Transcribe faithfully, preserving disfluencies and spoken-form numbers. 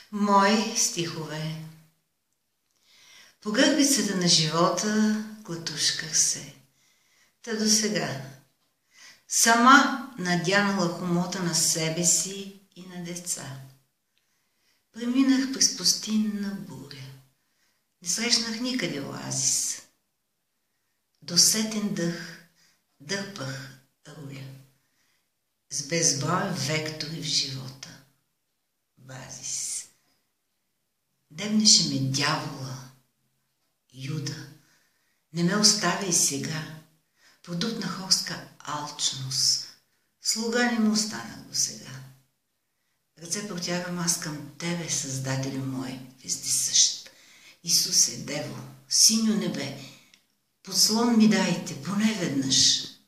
Мои стихове. По гърбицата на живота клатушках се. Та до сега. Сама надянала хомота на себе си и на деца. Преминах през пустинна буря. Не срещнах никъде оазис. До сетен дъх дърпах руля. С безброй вектори в живота. Базис. Дебнеше ме дявола. Юда. Не ме оставя и сега. Продукт на хорска алчност. Слуга не му останах до сега. Ръце протягам аз към Тебе, Създателю мой, вездесъщ. Исусе, Дево, синьо небе, подслон ми дайте, поне веднъж.